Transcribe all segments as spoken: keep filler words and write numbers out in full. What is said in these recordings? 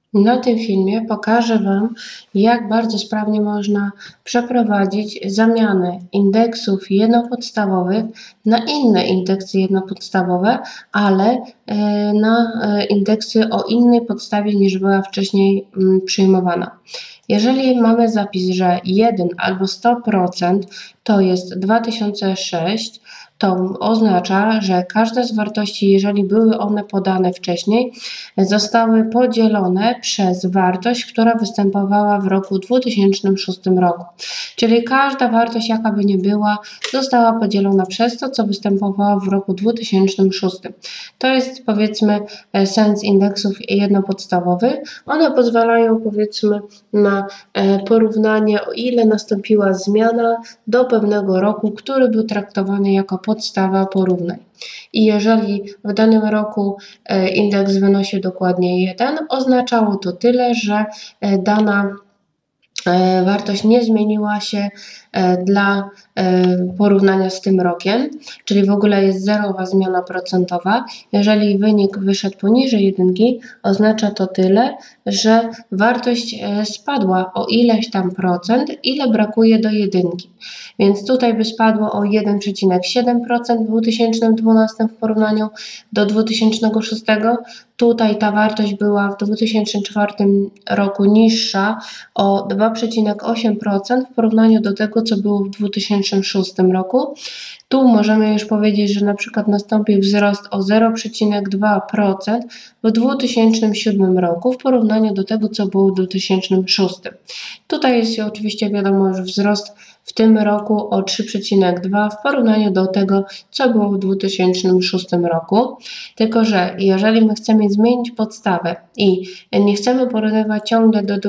Na tym filmie pokażę Wam, jak bardzo sprawnie można przeprowadzić zamianę indeksów jednopodstawowych na inne indeksy jednopodstawowe, ale na indeksy o innej podstawie niż była wcześniej przyjmowana. Jeżeli mamy zapis, że jeden albo sto procent to jest dwa tysiące sześć, to oznacza, że każda z wartości, jeżeli były one podane wcześniej, zostały podzielone przez wartość, która występowała w roku dwa tysiące szóstym roku. Czyli każda wartość, jaka by nie była, została podzielona przez to, co występowało w roku dwa tysiące szóstym. To jest, powiedzmy, sens indeksów jednopodstawowych. One pozwalają, powiedzmy, na porównanie, o ile nastąpiła zmiana do pewnego roku, który był traktowany jako podstawa porównań. I jeżeli w danym roku indeks wynosił dokładnie jeden, oznaczało to tyle, że dana wartość nie zmieniła się dla porównania z tym rokiem, czyli w ogóle jest zerowa zmiana procentowa. Jeżeli wynik wyszedł poniżej jedynki, oznacza to tyle, że wartość spadła o ileś tam procent, ile brakuje do jedynki. Więc tutaj by spadło o jeden przecinek siedem procent w dwa tysiące dwunastym w porównaniu do dwa tysiące szóstego. Tutaj ta wartość była w dwa tysiące czwartym roku niższa o dwa przecinek osiem procent w porównaniu do tego, co było w dwa tysiące szóstym roku. Tu możemy już powiedzieć, że na przykład nastąpił wzrost o zero przecinek dwa procent w dwa tysiące siódmym roku w porównaniu do tego, co było w dwa tysiące szóstym. Tutaj jest oczywiście wiadomo, że wzrost w tym roku o trzy przecinek dwa w porównaniu do tego, co było w dwa tysiące szóstym roku. Tylko że jeżeli my chcemy zmienić podstawę i nie chcemy porównywać ciągle do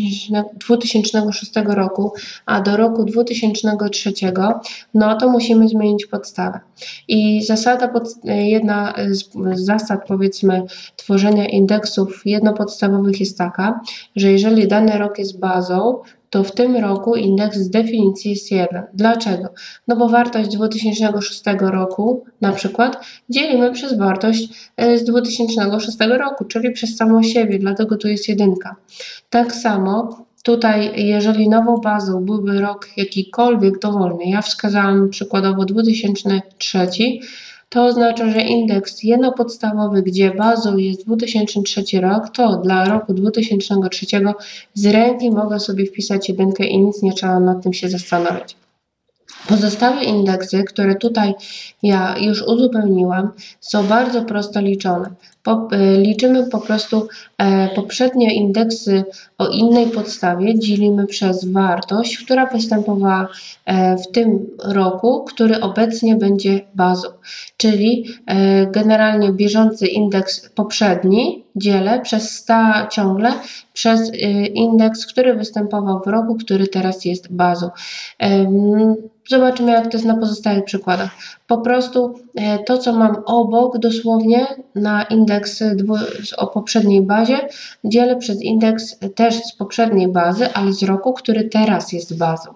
dwa tysiące szóstego roku, a do roku dwa tysiące trzeciego, no to musimy zmienić podstawę. I zasada, jedna z zasad, powiedzmy, tworzenia indeksów jednopodstawowych jest taka, że jeżeli dany rok jest bazą, to w tym roku indeks z definicji jest jeden. Dlaczego? No bo wartość z dwa tysiące szóstego roku na przykład dzielimy przez wartość z dwa tysiące szóstego roku, czyli przez samą siebie, dlatego tu jest jedynka. Tak samo tutaj, jeżeli nową bazą byłby rok jakikolwiek dowolny, ja wskazałam przykładowo dwa tysiące trzeci, to oznacza, że indeks jednopodstawowy, gdzie bazą jest dwa tysiące trzeci rok, to dla roku dwa tysiące trzeciego z ręki mogę sobie wpisać jedynkę i nic nie trzeba nad tym się zastanawiać. Pozostałe indeksy, które tutaj ja już uzupełniłam, są bardzo prosto liczone. Po, liczymy po prostu e, poprzednie indeksy o innej podstawie, dzielimy przez wartość, która występowała e, w tym roku, który obecnie będzie bazą. Czyli e, generalnie bieżący indeks poprzedni dzielę przez sto ciągle przez e, indeks, który występował w roku, który teraz jest bazą. E, Zobaczymy, jak to jest na pozostałych przykładach. Po prostu to, co mam obok dosłownie na indeks o poprzedniej bazie, dzielę przez indeks też z poprzedniej bazy, ale z roku, który teraz jest bazą.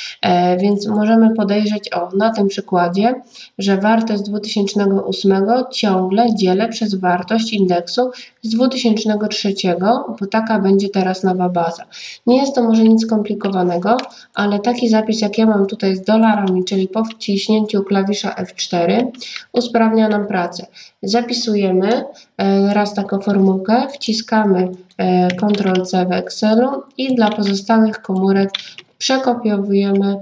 Więc możemy podejrzeć o, na tym przykładzie, że wartość z dwa tysiące ósmego ciągle dzielę przez wartość indeksu z dwa tysiące trzeciego, bo taka będzie teraz nowa baza. Nie jest to może nic skomplikowanego, ale taki zapis, jak ja mam tutaj z dolarami, czyli po wciśnięciu klawisza F cztery, usprawnia nam pracę. Zapisujemy raz taką formułkę, wciskamy kontrol C w Excelu i dla pozostałych komórek przekopiowujemy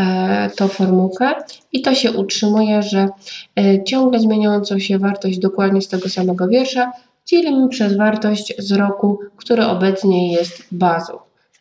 tą formułkę i to się utrzymuje, że ciągle zmieniającą się wartość dokładnie z tego samego wiersza dzielimy przez wartość z roku, który obecnie jest bazą.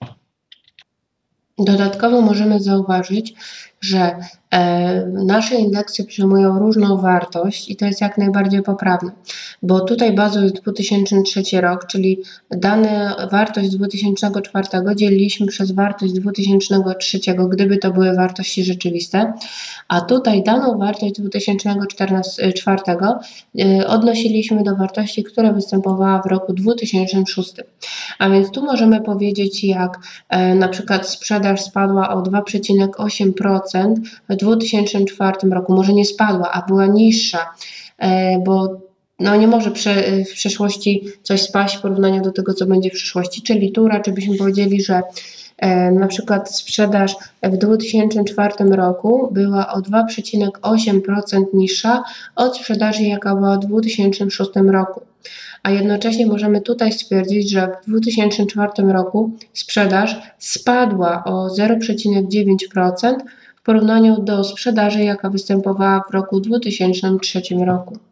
Dodatkowo możemy zauważyć, że e, nasze indeksy przyjmują różną wartość i to jest jak najbardziej poprawne, bo tutaj bazą jest dwa tysiące trzeci rok, czyli dane wartość z dwa tysiące czwartego dzieliliśmy przez wartość z dwa tysiące trzeciego, gdyby to były wartości rzeczywiste, a tutaj daną wartość z dwa tysiące czwartego e, odnosiliśmy do wartości, która występowała w roku dwa tysiące szóstym. A więc tu możemy powiedzieć, jak e, na przykład sprzedaż spadła o dwa przecinek osiem procent w dwa tysiące czwartym roku, może nie spadła, a była niższa, bo no nie może prze, w przeszłości coś spaść w porównaniu do tego, co będzie w przyszłości. Czyli tu raczej byśmy powiedzieli, że e, na przykład sprzedaż w dwa tysiące czwartym roku była o dwa przecinek osiem procent niższa od sprzedaży, jaka była w dwa tysiące szóstym roku. A jednocześnie możemy tutaj stwierdzić, że w dwa tysiące czwartym roku sprzedaż spadła o zero przecinek dziewięć procent w porównaniu do sprzedaży, jaka występowała w roku dwa tysiące trzecim roku.